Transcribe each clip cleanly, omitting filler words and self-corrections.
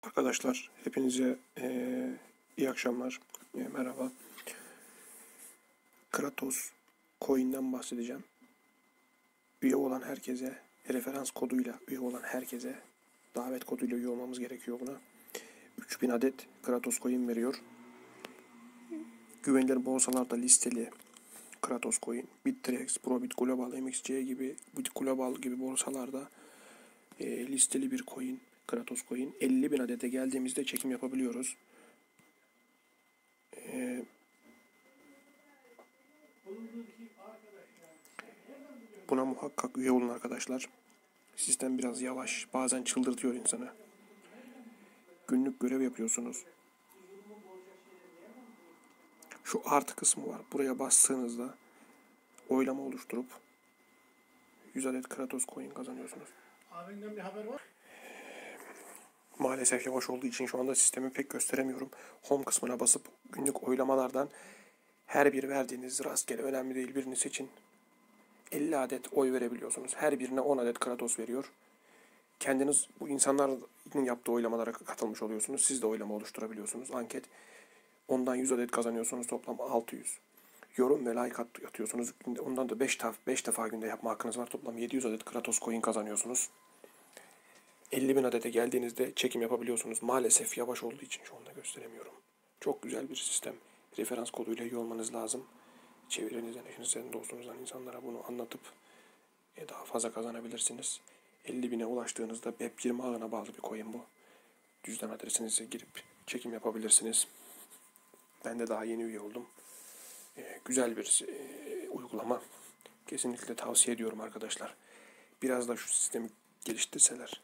Arkadaşlar hepinize iyi akşamlar. Merhaba. Kratos Coin'den bahsedeceğim. Üye olan herkese, referans koduyla üye olan herkese, davet koduyla üye olmamız gerekiyor buna. 3000 adet Kratos Coin veriyor. Güvenilir borsalarda listeli Kratos Coin, Bittrex, Probit Global, MXC gibi, Bit Global gibi borsalarda listeli bir coin, Kratos Coin. 50.000 adete geldiğimizde çekim yapabiliyoruz. Buna muhakkak üye olun arkadaşlar. Sistem biraz yavaş, bazen çıldırtıyor insanı. Günlük görev yapıyorsunuz. Şu artı kısmı var. Buraya bastığınızda oylama oluşturup 100 adet Kratos Coin kazanıyorsunuz. Abinden bir haber var. Maalesef yavaş olduğu için şu anda sistemi pek gösteremiyorum. Home kısmına basıp günlük oylamalardan her bir verdiğiniz rastgele, önemli değil, birini seçin. 50 adet oy verebiliyorsunuz. Her birine 10 adet Kratos veriyor. Kendiniz bu insanların yaptığı oylamalara katılmış oluyorsunuz. Siz de oylama oluşturabiliyorsunuz. Anket. Ondan 100 adet kazanıyorsunuz. Toplam 600. Yorum ve like atıyorsunuz. Ondan da 5 defa günde yapma hakkınız var. Toplam 700 adet Kratos Coin kazanıyorsunuz. 50.000 adete geldiğinizde çekim yapabiliyorsunuz. Maalesef yavaş olduğu için şu anda gösteremiyorum. Çok güzel bir sistem. Referans koduyla üye olmanız lazım. Çevrenizden, eşinizden, dostunuzdan insanlara bunu anlatıp daha fazla kazanabilirsiniz. 50.000'e ulaştığınızda Web20 ağına bağlı bir coin bu. Cüzdan adresinize girip çekim yapabilirsiniz. Ben de daha yeni üye oldum. Güzel bir uygulama. Kesinlikle tavsiye ediyorum arkadaşlar. Biraz da şu sistemi geliştirseler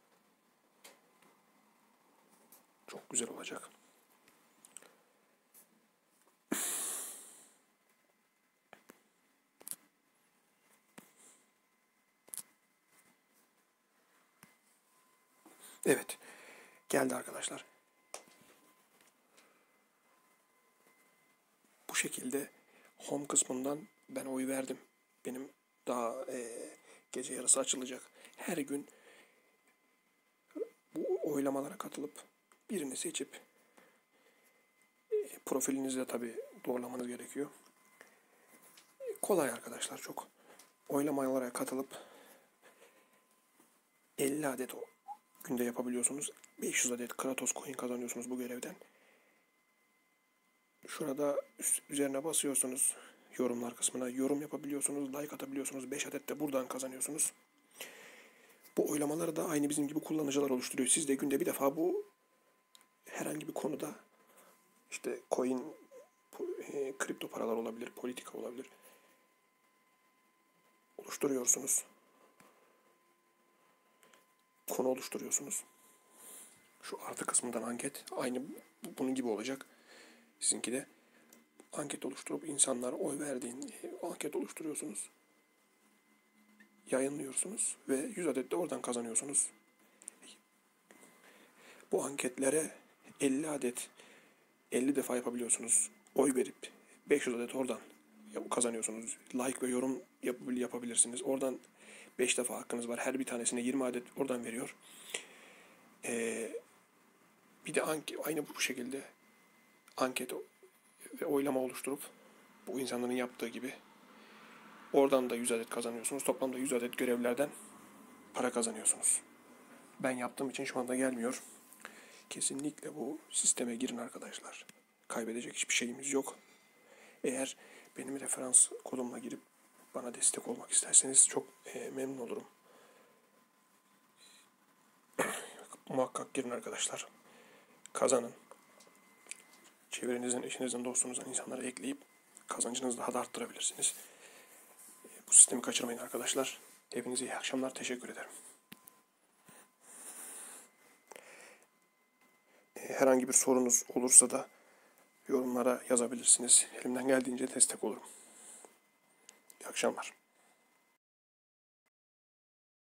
çok güzel olacak. Evet. Geldi arkadaşlar. Bu şekilde home kısmından ben oy verdim. Benim daha gece yarısı açılacak. Her gün bu oylamalara katılıp birini seçip profilinizi de tabii doğrulamanız gerekiyor. Kolay arkadaşlar, çok. Oylamalara katılıp 50 adet günde yapabiliyorsunuz. 500 adet Kratos Coin kazanıyorsunuz bu görevden. Şurada üzerine basıyorsunuz, yorumlar kısmına yorum yapabiliyorsunuz, like atabiliyorsunuz. 5 adet de buradan kazanıyorsunuz. Bu oylamaları da aynı bizim gibi kullanıcılar oluşturuyor. Siz de günde bir defa bu herhangi bir konuda, işte coin, kripto paralar olabilir, politika olabilir, oluşturuyorsunuz. Konu oluşturuyorsunuz. Şu artı kısmından anket. Aynı bunun gibi olacak. Sizinki de anket oluşturup insanlar oy verdiğin anket oluşturuyorsunuz. Yayınlıyorsunuz ve 100 adet de oradan kazanıyorsunuz. Bu anketlere 50 adet 50 defa yapabiliyorsunuz. Oy verip 500 adet oradan kazanıyorsunuz. Like ve yorum yapabilirsiniz. Oradan 5 defa hakkınız var. Her bir tanesine 20 adet oradan veriyor. Bir de aynı bu şekilde anket ve oylama oluşturup bu insanların yaptığı gibi oradan da 100 adet kazanıyorsunuz. Toplamda 100 adet görevlerden para kazanıyorsunuz. Ben yaptığım için şu anda gelmiyor. Kesinlikle bu sisteme girin arkadaşlar. Kaybedecek hiçbir şeyimiz yok. Eğer benim referans kodumla girip bana destek olmak isterseniz çok memnun olurum. Muhakkak girin arkadaşlar. Kazanın. Çevrenizden, eşinizden, dostunuzdan insanları ekleyip kazancınızı daha da arttırabilirsiniz. Bu sistemi kaçırmayın arkadaşlar. Hepinize iyi akşamlar. Teşekkür ederim. Herhangi bir sorunuz olursa da yorumlara yazabilirsiniz. Elimden geldiğince destek olurum. İyi akşamlar.